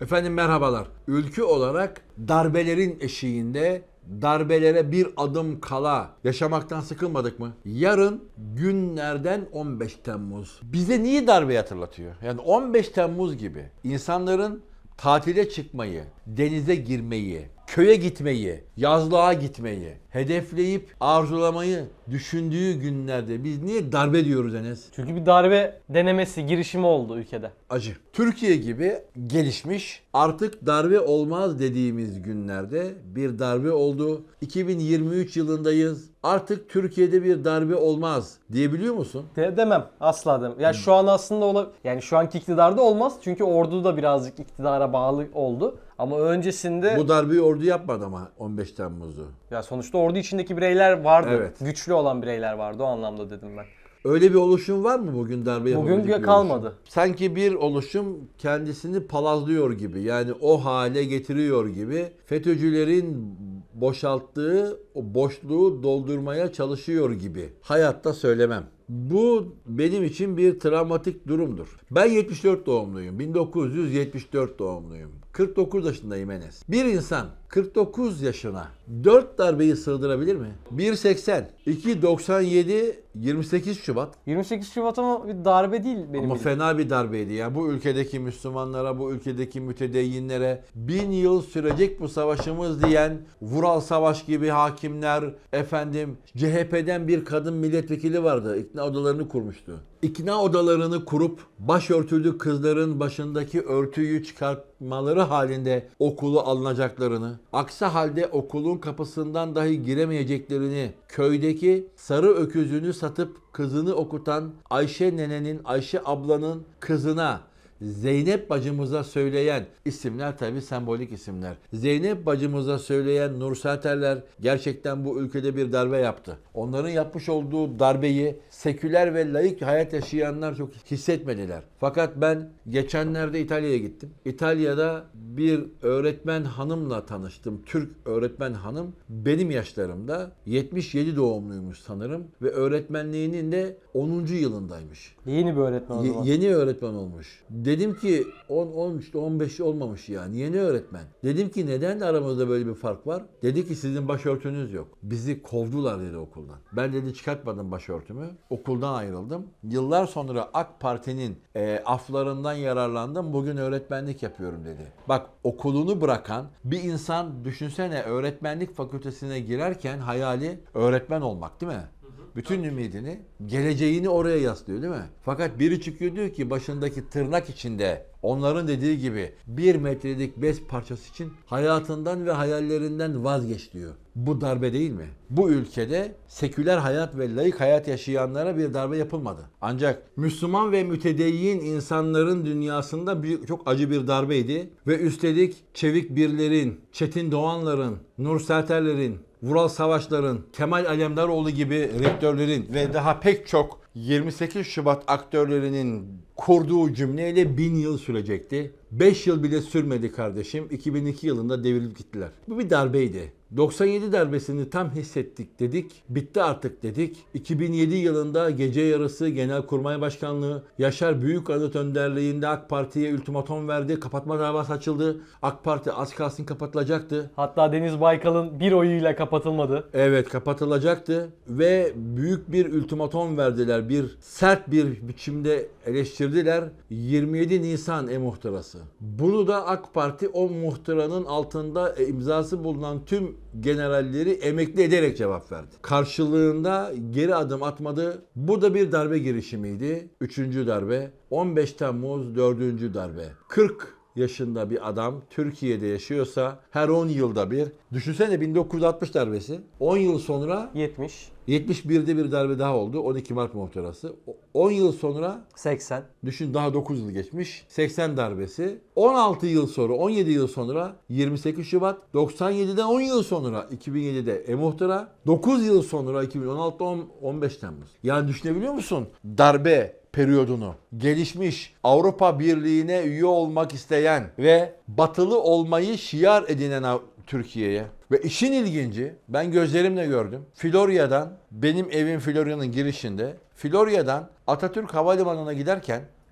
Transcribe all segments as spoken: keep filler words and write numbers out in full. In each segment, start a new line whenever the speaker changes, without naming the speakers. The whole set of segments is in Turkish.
Efendim merhabalar. Ülke olarak darbelerin eşiğinde darbelere bir adım kala yaşamaktan sıkılmadık mı? Yarın günlerden on beş Temmuz. Bize niye darbeyi hatırlatıyor? Yani on beş Temmuz gibi insanların tatile çıkmayı, denize girmeyi, köye gitmeyi, yazlığa gitmeyi, hedefleyip arzulamayı düşündüğü günlerde biz niye darbe diyoruz Enes?
Çünkü bir darbe denemesi, girişimi oldu ülkede.
Acı. Türkiye gibi gelişmiş, artık darbe olmaz dediğimiz günlerde bir darbe oldu. iki bin yirmi üç yılındayız. Artık Türkiye'de bir darbe olmaz diyebiliyor musun?
De demem. Asla demem. Ya şu an aslında ola yani şu anki iktidarda olmaz. Çünkü ordu da birazcık iktidara bağlı oldu. Ama öncesinde
Bu darbeyi ordu yapmadı ama on beş Temmuz'u.
ya sonuçta ordu içindeki bireyler vardı.
Evet.
Güçlü olan bireyler vardı. O anlamda dedim ben.
Öyle bir oluşum var mı bugün darbe yapabilecek
Bugün
bir
kalmadı.
oluşum? Sanki bir oluşum kendisini palazlıyor gibi, yani o hale getiriyor gibi, FETÖ'cülerin boşalttığı o boşluğu doldurmaya çalışıyor gibi. Hayatta söylemem. Bu benim için bir travmatik durumdur. Ben yetmiş dört doğumluyum. bin dokuz yüz yetmiş dört doğumluyum. kırk dokuz yaşındayım Enes. Bir insan kırk dokuz yaşına dört darbeyi sığdırabilir mi? bir seksen, iki doksan yedi, yirmi sekiz Şubat.
yirmi sekiz Şubat ama bir darbe değil benim
Ama
bildiğim.
fena bir darbeydi ya. Bu ülkedeki Müslümanlara, bu ülkedeki mütedeyyinlere bin yıl sürecek bu savaşımız diyen Vural Savaş gibi hakimler, efendim C H P'den bir kadın milletvekili vardı. İkna odalarını kurmuştu. İkna odalarını kurup başörtülü kızların başındaki örtüyü çıkartmaları halinde okulu alınacaklarını, aksi halde okulun kapısından dahi giremeyeceklerini, köydeki sarı öküzünü satıp kızını okutan Ayşe nenenin, Ayşe ablanın kızına Zeynep bacımıza söyleyen isimler, tabi sembolik isimler. Zeynep bacımıza söyleyen Nurselterler gerçekten bu ülkede bir darbe yaptı. Onların yapmış olduğu darbeyi seküler ve laik hayat yaşayanlar çok hissetmediler. Fakat ben geçenlerde İtalya'ya gittim. İtalya'da bir öğretmen hanımla tanıştım. Türk öğretmen hanım. Benim yaşlarımda, yetmiş yedi doğumluymuş sanırım ve öğretmenliğinin de onuncu yılındaymış.
Yeni bir öğretmen o
Ye-
zaman.
yeni öğretmen olmuş. Dedim ki on, on üç, on beş olmamış yani. Yeni öğretmen. Dedim ki neden aramızda böyle bir fark var? Dedi ki sizin başörtünüz yok. Bizi kovdular dedi okuldan. Ben dedi çıkartmadım başörtümü. Okuldan ayrıldım. Yıllar sonra AK Parti'nin e, aflarından yararlandım. Bugün öğretmenlik yapıyorum dedi. Bak, okulunu bırakan bir insan, düşünsene, öğretmenlik fakültesine girerken hayali öğretmen olmak değil mi? Bütün ümidini, geleceğini oraya yaslıyor değil mi? Fakat biri çıkıyor diyor ki başındaki tırnak içinde, onların dediği gibi bir metrelik bez parçası için hayatından ve hayallerinden vazgeç diyor. Bu darbe değil mi? Bu ülkede seküler hayat ve laik hayat yaşayanlara bir darbe yapılmadı. Ancak Müslüman ve mütedeyyin insanların dünyasında bir, çok acı bir darbeydi. Ve üstelik Çevik Birler'in, Çetin Doğanlar'ın, Nur Serterler'in, Vural Savaşlar'ın, Kemal Alemdaroğlu gibi rektörlerin ve daha pek çok yirmi sekiz Şubat aktörlerinin kurduğu cümleyle bin yıl sürecekti. beş yıl bile sürmedi kardeşim. iki bin iki yılında devrilip gittiler. Bu bir darbeydi. doksan yedi darbesini tam hissettik dedik. Bitti artık dedik. iki bin yedi yılında gece yarısı Genelkurmay Başkanlığı Yaşar Büyükanıt önderliğinde AK Parti'ye ultimatom verdi. Kapatma davası açıldı. AK Parti az kalsın kapatılacaktı.
Hatta Deniz Baykal'ın bir oyuyla kapatılmadı.
Evet, kapatılacaktı ve büyük bir ultimatom verdiler. Bir sert bir biçimde eleştirdiler. yirmi yedi Nisan e-muhtırası. Bunu da AK Parti o muhtıranın altında imzası bulunan tüm generalleri emekli ederek cevap verdi. Karşılığında geri adım atmadı. Bu da bir darbe girişimiydi. Üçüncü darbe. on beş Temmuz dördüncü darbe. kırk yaşında bir adam Türkiye'de yaşıyorsa her on yılda bir, düşünsene bin dokuz yüz altmış darbesi, on yıl sonra
yetmiş,
yetmiş birde bir darbe daha oldu, on iki Mart muhtırası. on yıl sonra
seksen.
düşün, daha dokuz yıl geçmiş, seksen darbesi. on altı yıl sonra, on yedi yıl sonra yirmi sekiz Şubat, doksan yediden on yıl sonra iki bin yedide e-muhtıra, dokuz yıl sonra iki bin on altı on beş Temmuz. Yani düşünebiliyor musun? Darbe periyodunu, gelişmiş Avrupa Birliği'ne üye olmak isteyen ve batılı olmayı şiar edinen Türkiye'ye. Ve işin ilginci, ben gözlerimle gördüm. Florya'dan, benim evim Florya'nın girişinde, Florya'dan Atatürk Havalimanı'na giderken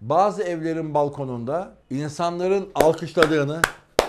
bazı evlerin balkonunda insanların alkışladığını,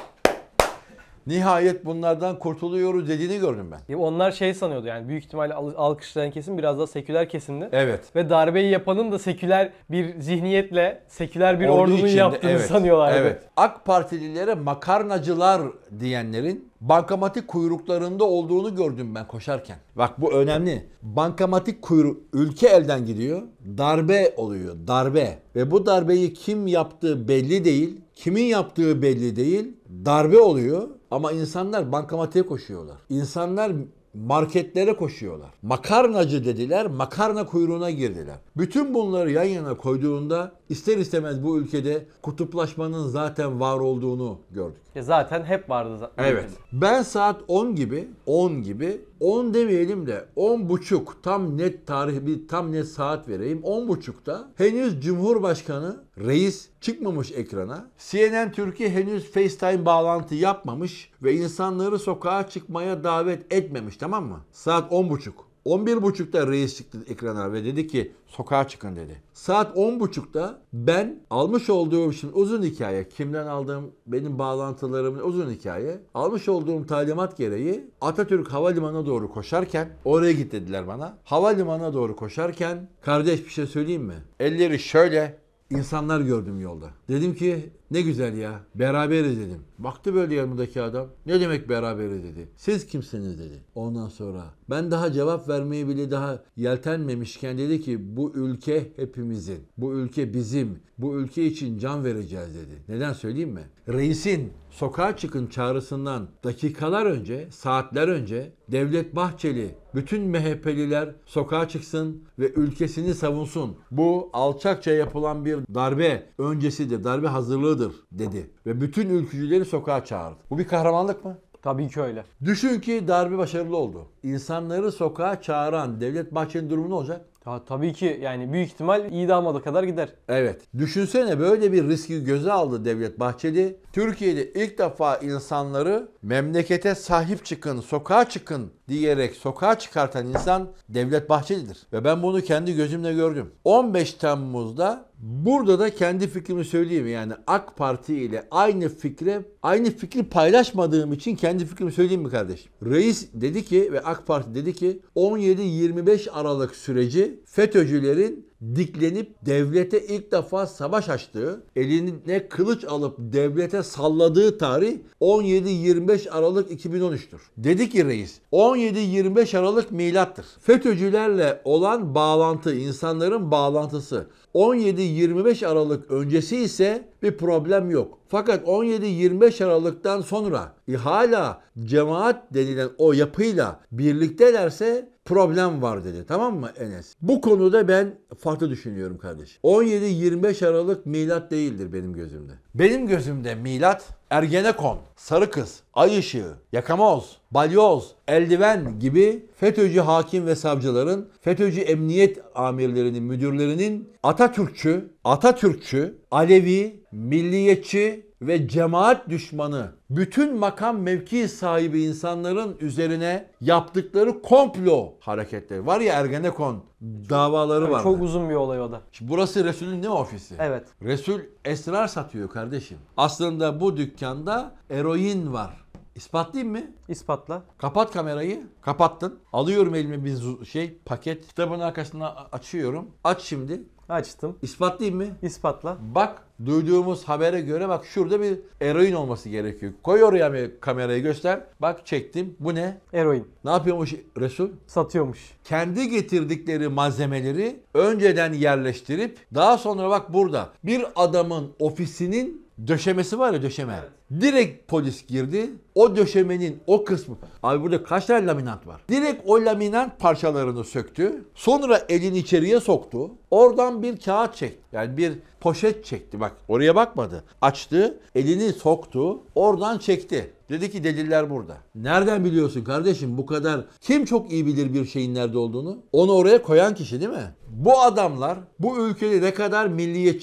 nihayet bunlardan kurtuluyoruz dediğini gördüm ben.
Ya onlar şey sanıyordu yani büyük ihtimalle al- alkışlayan kesim biraz daha seküler kesimdi.
Evet.
Ve darbeyi yapanın da seküler bir zihniyetle seküler bir
Ordu
ordunun
içinde,
yaptığını
evet,
sanıyorlardı.
Evet. AK Partililere makarnacılar diyenlerin bankamatik kuyruklarında olduğunu gördüm ben koşarken. Bak bu önemli. Bankamatik kuyruk, ülke elden gidiyor. Darbe oluyor. Darbe. Ve bu darbeyi kim yaptığı belli değil. Kimin yaptığı belli değil. Darbe oluyor ama insanlar bankamatiğe koşuyorlar. İnsanlar marketlere koşuyorlar. Makarnacı dediler, makarna kuyruğuna girdiler. Bütün bunları yan yana koyduğunda ister istemez bu ülkede kutuplaşmanın zaten var olduğunu gördük.
Ya zaten hep vardı zaten.
Evet. Ben saat on gibi, on gibi, on demeyelim de on buçuk tam net tarih bir tam net saat vereyim. on buçukta henüz Cumhurbaşkanı reis çıkmamış ekrana. C N N Türkiye henüz FaceTime bağlantı yapmamış ve insanları sokağa çıkmaya davet etmemiş, tamam mı? Saat on buçuk. on bir buçukta reis çıktı ekrana ve dedi ki sokağa çıkın dedi. Saat on buçukta ben almış olduğum, şimdi uzun hikaye, kimden aldığım, benim bağlantılarımın uzun hikaye. Almış olduğum talimat gereği Atatürk Havalimanı'na doğru koşarken, oraya git dediler bana. Havalimanı'na doğru koşarken kardeş bir şey söyleyeyim mi? Elleri şöyle. İnsanlar gördüm yolda. Dedim ki ne güzel ya. Beraberiz dedim. Baktı böyle yanımdaki adam. Ne demek beraberiz dedi. Siz kimsiniz dedi. Ondan sonra ben daha cevap vermeyi bile daha yeltenmemişken dedi ki bu ülke hepimizin. Bu ülke bizim. Bu ülke için can vereceğiz dedi. Neden söyleyeyim mi? Reisin sokağa çıkın çağrısından dakikalar önce, saatler önce Devlet Bahçeli, bütün M H P'liler sokağa çıksın ve ülkesini savunsun. Bu alçakça yapılan bir darbe öncesidir, darbe hazırlığıdır dedi. Ve bütün ülkücüleri sokağa çağırdı. Bu bir kahramanlık mı?
Tabii ki öyle.
Düşün ki darbe başarılı oldu. İnsanları sokağa çağıran Devlet Bahçeli'nin durumu ne olacak?
Ta, tabii ki yani büyük ihtimal idama kadar gider.
Evet. Düşünsene böyle bir riski göze aldı Devlet Bahçeli. Türkiye'de ilk defa insanları memlekete sahip çıkın, sokağa çıkın diyerek sokağa çıkartan insan Devlet Bahçeli'dir. Ve ben bunu kendi gözümle gördüm. on beş Temmuz'da burada da kendi fikrimi söyleyeyim. Yani AK Parti ile aynı fikre, aynı fikri paylaşmadığım için kendi fikrimi söyleyeyim mi kardeşim? Reis dedi ki ve AK Parti dedi ki on yedi yirmi beş Aralık süreci FETÖ'cülerin diklenip devlete ilk defa savaş açtığı, eline kılıç alıp devlete salladığı tarih on yedi yirmi beş Aralık iki bin on üç'tür. Dedi ki reis, on yedi yirmi beş Aralık milattır. FETÖ'cülerle olan bağlantı, insanların bağlantısı on yedi yirmi beş Aralık öncesi ise bir problem yok. Fakat on yedi yirmi beş Aralık'tan sonra e, hala cemaat denilen o yapıyla birliktelerse problem var dedi. Tamam mı Enes? Bu konuda ben farklı düşünüyorum kardeşim. on yedi yirmi beş Aralık milat değildir benim gözümde. Benim gözümde milat Ergenekon, Sarı Kız, Ay Işığı, Yakamoz, Balyoz, Eldiven gibi FETÖ'cü hakim ve savcıların, FETÖ'cü emniyet amirlerinin, müdürlerinin Atatürkçü, Atatürkçü, Alevi, milliyetçi ve cemaat düşmanı bütün makam mevki sahibi insanların üzerine yaptıkları komplo hareketleri. Var ya Ergenekon davaları var.
Çok uzun bir olay o da.
Şimdi burası Resul'ün ne ofisi?
Evet.
Resul esrar satıyor kardeşim. Aslında bu dükkanda eroin var. İspatlayayım mı?
İspatla.
Kapat kamerayı. Kapattın. Alıyorum elime bir zu- şey paket. Kitabın arkasına açıyorum. Aç şimdi.
Açtım.
İspatlayayım mı?
İspatla.
Bak duyduğumuz habere göre bak şurada bir eroin olması gerekiyor. Koy oraya bir kamerayı göster. Bak çektim. Bu ne?
Eroin.
Ne yapıyormuş Resul?
Satıyormuş.
Kendi getirdikleri malzemeleri önceden yerleştirip daha sonra bak burada bir adamın ofisinin döşemesi var ya, döşeme. Direkt polis girdi. O döşemenin o kısmı. Abi burada kaç tane laminat var? Direkt o laminat parçalarını söktü. Sonra elini içeriye soktu. Oradan bir kağıt çekti. Yani bir poşet çekti. Bak oraya bakmadı. Açtı. Elini soktu. Oradan çekti. Dedi ki deliller burada. Nereden biliyorsun kardeşim bu kadar? Kim çok iyi bilir bir şeyin nerede olduğunu? Onu oraya koyan kişi değil mi? Bu adamlar bu ülkede ne kadar milliyetçi,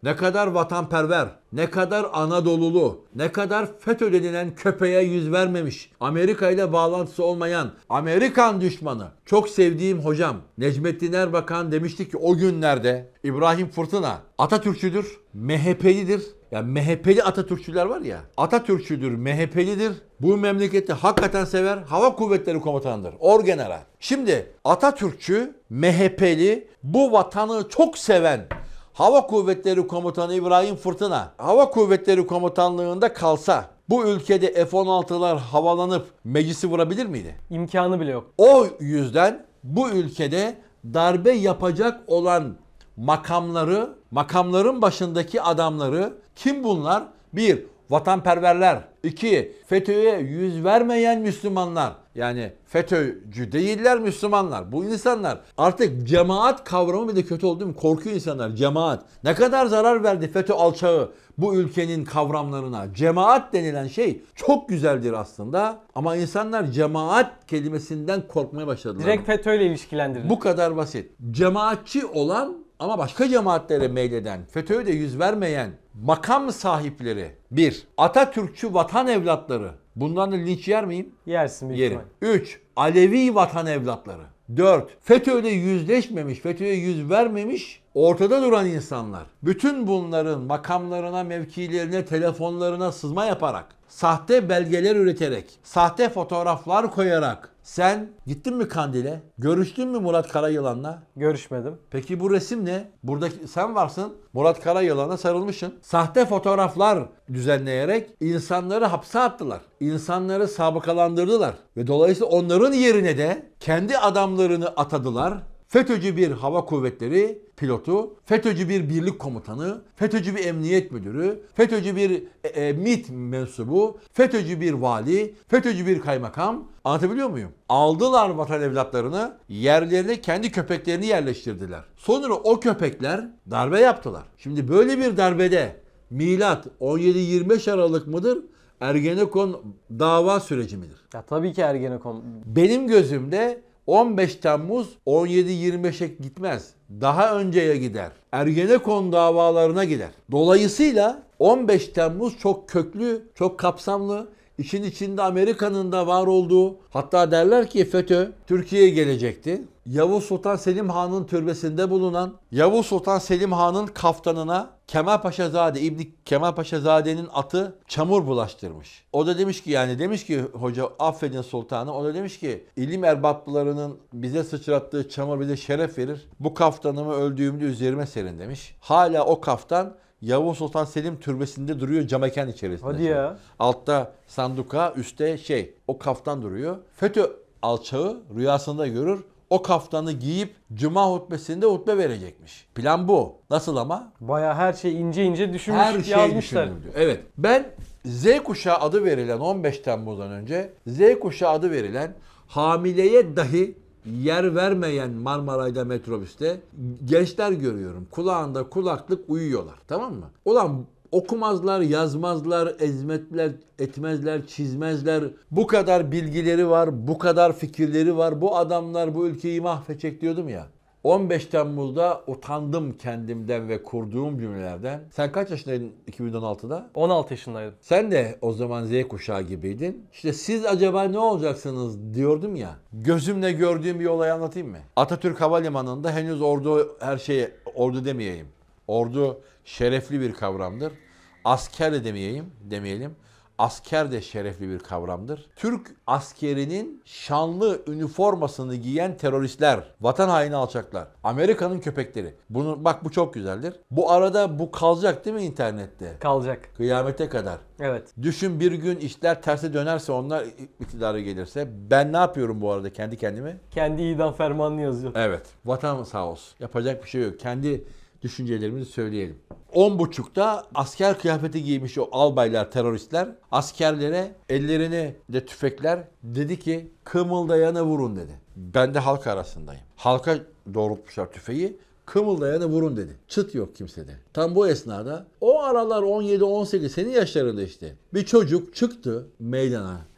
ne kadar vatanperver, ne kadar Anadolulu, ne kadar FETÖ denilen köpeğe yüz vermemiş, Amerika ile bağlantısı olmayan, Amerikan düşmanı. Çok sevdiğim hocam Necmettin Erbakan demişti ki o günlerde İbrahim Fırtına Atatürkçüdür, M H P'lidir. Yani M H P'li Atatürkçüler var ya, Atatürkçüdür, M H P'lidir. Bu memleketi hakikaten sever, Hava Kuvvetleri Komutanı'dır, orgeneral. Şimdi Atatürkçü, M H P'li, bu vatanı çok seven Hava Kuvvetleri Komutanı İbrahim Fırtına, Hava Kuvvetleri Komutanlığında kalsa bu ülkede F on altılar havalanıp meclisi vurabilir miydi?
İmkanı bile yok.
O yüzden bu ülkede darbe yapacak olan makamları, makamların başındaki adamları kim bunlar? Bir, vatanperverler. İki, FETÖ'ye yüz vermeyen Müslümanlar. Yani FETÖ'cü değiller Müslümanlar. Bu insanlar artık cemaat kavramı bir de kötü oldu mu? Korkuyor insanlar. Cemaat. Ne kadar zarar verdi FETÖ alçağı bu ülkenin kavramlarına. Cemaat denilen şey çok güzeldir aslında. Ama insanlar cemaat kelimesinden korkmaya başladılar.
Direkt FETÖ ile ilişkilendirildi.
Bu kadar basit. Cemaatçi olan ama başka cemaatlere meyleden, FETÖ'ye de yüz vermeyen makam sahipleri. Bir, Atatürkçü vatan evlatları. Bundan da linç yer miyim?
Yersin büyük
Yerim.
ihtimal.
Üç, Alevi vatan evlatları. Dört, FETÖ'yle yüzleşmemiş, FETÖ'ye yüz vermemiş, ortada duran insanlar. Bütün bunların makamlarına, mevkilerine, telefonlarına sızma yaparak, sahte belgeler üreterek, sahte fotoğraflar koyarak, sen gittin mi Kandil'e? Görüştün mü Murat Karayılan'la?
Görüşmedim.
Peki bu resim ne? Burada sen varsın. Murat Karayılan'a sarılmışsın. Sahte fotoğraflar düzenleyerek insanları hapse attılar. İnsanları sabıkalandırdılar. Ve dolayısıyla onların yerine de kendi adamlarını atadılar. FETÖ'cü bir hava kuvvetleri pilotu, FETÖ'cü bir birlik komutanı, FETÖ'cü bir emniyet müdürü, FETÖ'cü bir e, e, MİT mensubu, FETÖ'cü bir vali, FETÖ'cü bir kaymakam. Anlatabiliyor muyum? Aldılar vatan evlatlarını, yerlerine kendi köpeklerini yerleştirdiler. Sonra o köpekler darbe yaptılar. Şimdi böyle bir darbede milat on yedi yirmi beş Aralık mıdır? Ergenekon dava süreci midir?
Ya tabii ki Ergenekon.
Benim gözümde on beş Temmuz on yedi yirmi beşe gitmez. Daha önceye gider. Ergenekon davalarına gider. Dolayısıyla on beş Temmuz çok köklü, çok kapsamlı. İşin içinde Amerika'nın da var olduğu, hatta derler ki FETÖ Türkiye'ye gelecekti. Yavuz Sultan Selim Han'ın türbesinde bulunan Yavuz Sultan Selim Han'ın kaftanına Kemal Paşazade, İbni Kemal Paşazade'nin atı çamur bulaştırmış. O da demiş ki yani demiş ki hoca affedin sultanı. O da demiş ki ilim erbaplarının bize sıçrattığı çamur bize şeref verir. Bu kaftanımı öldüğümde üzerime serin demiş. Hala o kaftan Yavuz Sultan Selim türbesinde duruyor camekan içerisinde.
Hadi ya.
Altta sanduka, üstte şey o kaftan duruyor. FETÖ alçağı rüyasında görür. O kaftanı giyip cuma hutbesinde hutbe verecekmiş. Plan bu. Nasıl ama?
Bayağı her şey ince ince düşünmüş,
Her şey
yazmışlar.
düşünüldü. Evet. Ben Z kuşağı adı verilen on beş Temmuz'dan önce Z kuşağı adı verilen hamileye dahi yer vermeyen Marmaray'da metrobüste gençler görüyorum. Kulağında kulaklık uyuyorlar. Tamam mı? Ulan okumazlar, yazmazlar, ezmetler, etmezler, çizmezler. Bu kadar bilgileri var, bu kadar fikirleri var. Bu adamlar bu ülkeyi mahvedecek diyordum ya. on beş Temmuz'da utandım kendimden ve kurduğum cümlelerden. Sen kaç yaşındaydın iki bin on altıda?
on altı yaşındaydım.
Sen de o zaman Z kuşağı gibiydin. İşte siz acaba ne olacaksınız diyordum ya. Gözümle gördüğüm bir olayı anlatayım mı? Atatürk Havalimanı'nda henüz ordu her şeye, ordu demeyeyim. Ordu şerefli bir kavramdır. Asker de demeyeyim, demeyelim. Asker de şerefli bir kavramdır. Türk askerinin şanlı üniformasını giyen teröristler, vatan haini alçaklar, Amerika'nın köpekleri. Bunu bak bu çok güzeldir. Bu arada bu kalacak değil mi internette?
Kalacak.
Kıyamete kadar.
Evet.
Düşün bir gün işler terse dönerse onlar iktidara gelirse ben ne yapıyorum bu arada kendi kendime?
Kendi idam fermanını yazıyor.
Evet. Vatan sağ olsun. Yapacak bir şey yok. Kendi düşüncelerimizi söyleyelim. on buçukta asker kıyafeti giymiş o albaylar, teröristler askerlere ellerini de tüfekler dedi ki kımıldayana vurun dedi. Ben de halk arasındayım. Halka doğrultmuşlar tüfeği. Kımıldayana vurun dedi. Çıt yok kimsede. Tam bu esnada o aralar on yedi on sekiz senin yaşlarında işte. Bir çocuk çıktı meydana.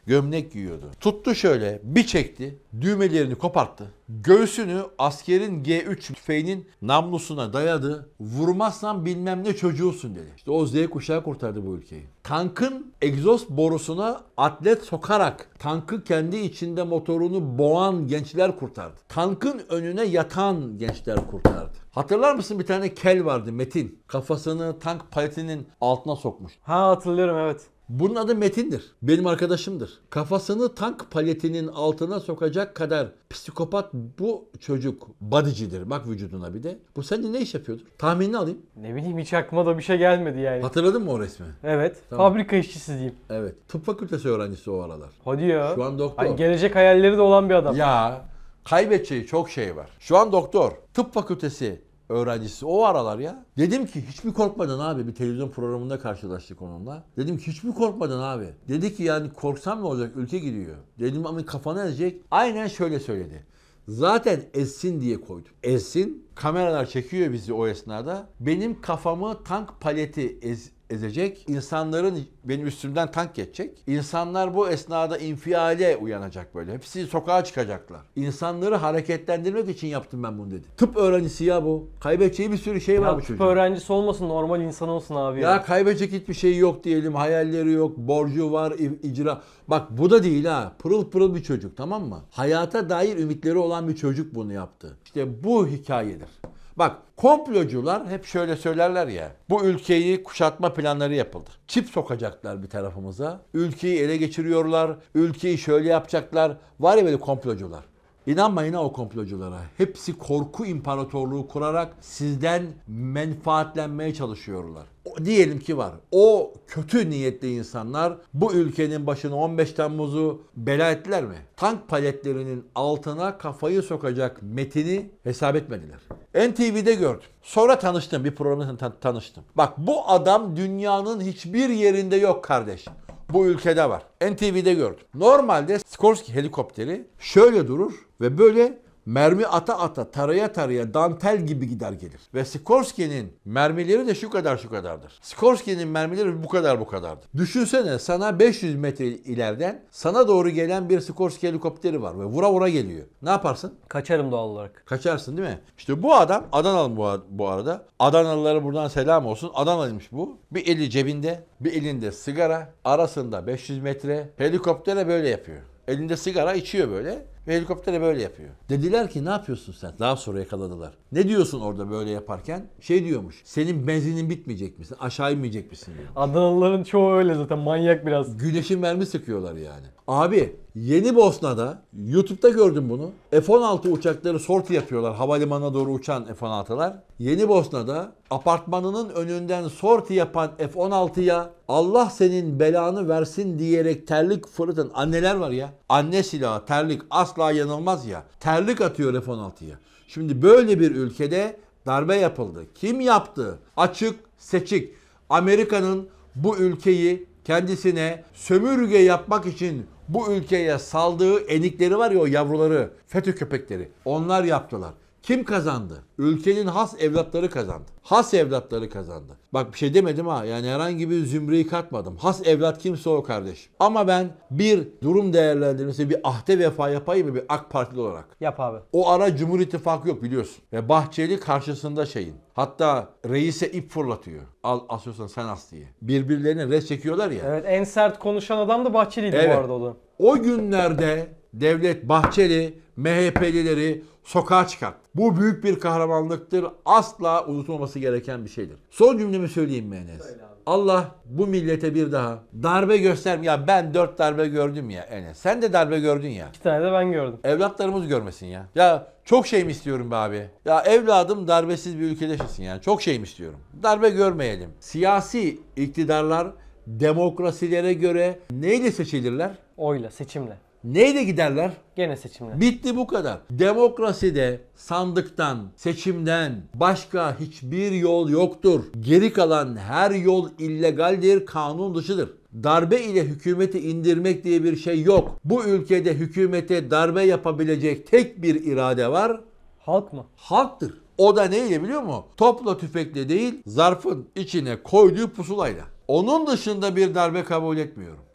gömlek giyiyordu. Tuttu şöyle bir çekti. Düğmelerini koparttı. Göğsünü askerin G üç tüfeğinin namlusuna dayadı. Vurmazsan bilmem ne çocuğusun dedi. İşte o Z kuşağı kurtardı bu ülkeyi. Tankın egzoz borusuna atlet sokarak tankı kendi içinde motorunu boğan gençler kurtardı. Tankın önüne yatan gençler kurtardı. Hatırlar mısın bir tane kel vardı Metin. Kafasını tank paletinin altına sokmuş.
Ha hatırlıyorum evet.
Bunun adı Metin'dir. Benim arkadaşımdır. Kafasını tank paletinin altına sokacak kadar psikopat bu çocuk. Bodycidir. Bak vücuduna bir de. Bu sence ne iş yapıyordur? Tahminini alayım.
Ne bileyim hiç aklıma da bir şey gelmedi yani.
Hatırladın mı o resmi?
Evet.
Tamam.
Fabrika işçisi diyeyim.
Evet. Tıp fakültesi öğrencisi o aralar.
Hadi ya.
Şu an doktor.
Ay, gelecek hayalleri de olan bir adam.
Ya kaybedeceği çok şey var. Şu an doktor. Tıp fakültesi öğrencisi o aralar ya. Dedim ki hiç mi korkmadın abi? Bir televizyon programında karşılaştık onunla. Dedim ki hiç mi korkmadın abi? Dedi ki yani korksam ne olacak? Ülke gidiyor. Dedim ama kafana ezecek. Aynen şöyle söyledi. Zaten ezsin diye koydum. Ezsin. Kameralar çekiyor bizi o esnada. Benim kafamı tank paleti ez, ezecek. İnsanların benim üstümden tank geçecek. İnsanlar bu esnada infiale uyanacak böyle. Hepsi sokağa çıkacaklar. İnsanları hareketlendirmek için yaptım ben bunu dedi. Tıp öğrencisi ya bu. Kaybedeceği bir sürü şey var
Ya
bu
tıp
çocuğun.
öğrencisi olmasın, normal insan olsun abi.
Ya kaybedecek hiçbir şey yok diyelim. Hayalleri yok, borcu var, i- icra. Bak bu da değil ha. Pırıl pırıl bir çocuk, tamam mı? Hayata dair ümitleri olan bir çocuk bunu yaptı. İşte bu hikayedir. Bak komplocular hep şöyle söylerler ya. Bu ülkeyi kuşatma planları yapıldı. Çip sokacaklar bir tarafımıza. Ülkeyi ele geçiriyorlar. Ülkeyi şöyle yapacaklar. Var ya böyle komplocular. İnanmayın ha o komploculara. Hepsi korku imparatorluğu kurarak sizden menfaatlenmeye çalışıyorlar. O, diyelim ki var. O kötü niyetli insanlar bu ülkenin başına on beş Temmuz'u bela ettiler mi? Tank paletlerinin altına kafayı sokacak Metin'i hesap etmediler. N T V'de gördüm. Sonra tanıştım. Bir programda tan- tanıştım. Bak bu adam dünyanın hiçbir yerinde yok kardeş. Bu ülkede var. N T V'de gördüm. Normalde Sikorsky helikopteri şöyle durur ve böyle mermi ata ata, taraya taraya dantel gibi gider gelir. Ve Sikorsky'nin mermileri de şu kadar şu kadardır. Sikorsky'nin mermileri bu kadar bu kadardır. Düşünsene sana beş yüz metre ileriden sana doğru gelen bir Sikorsky helikopteri var ve vura vura geliyor. Ne yaparsın?
Kaçarım doğal olarak.
Kaçarsın değil mi? İşte bu adam Adanalı bu, bu arada. Adanalılara buradan selam olsun. Adanalıymış bu. Bir eli cebinde, bir elinde sigara. Arasında beş yüz metre. Helikoptere böyle yapıyor. Elinde sigara içiyor böyle. Ve helikoptere böyle yapıyor. Dediler ki ne yapıyorsun sen? Daha sonra yakaladılar. Ne diyorsun orada böyle yaparken? Şey diyormuş. Senin benzinin bitmeyecek misin? Aşağı inmeyecek misin diyor.
Adanalıların çoğu öyle zaten, manyak biraz.
Güneşin mermi sıkıyorlar yani. Abi Yeni Bosna'da YouTube'da gördüm bunu. F on altı uçakları sorti yapıyorlar. Havalimanına doğru uçan F on altılar. Yeni Bosna'da apartmanının önünden sorti yapan F on altıya Allah senin belanı versin diyerek terlik fırlatan anneler var ya. Anne silahı, terlik asla yanılmaz ya. Terlik atıyor F on altıya. Şimdi böyle bir ülkede darbe yapıldı. Kim yaptı? Açık, seçik. Amerika'nın bu ülkeyi kendisine sömürge yapmak için bu ülkeye saldığı enikleri var ya, o yavruları, FETÖ köpekleri. Onlar yaptılar. Kim kazandı? Ülkenin has evlatları kazandı. Has evlatları kazandı. Bak bir şey demedim ha. Yani herhangi bir zümreyi katmadım. Has evlat kimse o kardeşim. Ama ben bir durum değerlendirmesi, bir ahde vefa yapayım mı bir AK Partili olarak?
Yap abi.
O ara Cumhur İttifakı yok biliyorsun. Ve Bahçeli karşısında şeyin. Hatta reise ip fırlatıyor. Al asıyorsan sen as diye. Birbirlerine res çekiyorlar ya.
Evet, en sert konuşan adam da Bahçeli'ydi
Evet.
bu arada o da.
O günlerde Devlet Bahçeli M H P'lileri sokağa çıkarttı. Bu büyük bir kahramanlıktır. Asla unutulması gereken bir şeydir. Son cümlemi söyleyeyim mi Enes? Allah bu millete bir daha darbe gösterme. Ya ben dört darbe gördüm ya Enes. Sen de darbe gördün ya.
İki tane de ben gördüm.
Evlatlarımız görmesin ya. Ya çok şey mi istiyorum be abi? Ya evladım darbesiz bir ülkede yaşasın yani. Çok şey mi istiyorum? Darbe görmeyelim. Siyasi iktidarlar demokrasilere göre neyle seçilirler?
Oyla, seçimle.
Neyle giderler?
Gene seçimle.
Bitti bu kadar. Demokraside sandıktan, seçimden başka hiçbir yol yoktur. Geri kalan her yol illegaldir, kanun dışıdır. Darbe ile hükümeti indirmek diye bir şey yok. Bu ülkede hükümete darbe yapabilecek tek bir irade var.
Halk mı?
Halktır. O da neyle biliyor musun? Topla tüfekle değil, zarfın içine koyduğu pusulayla. Onun dışında bir darbe kabul etmiyorum.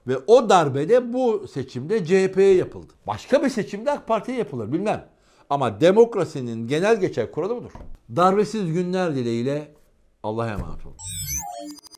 Ve o darbede bu seçimde C H P'ye yapıldı. Başka bir seçimde AK Parti'ye yapılır bilmem. Ama demokrasinin genel geçer kuralı budur. Darbesiz günler dileğiyle Allah'a emanet olun.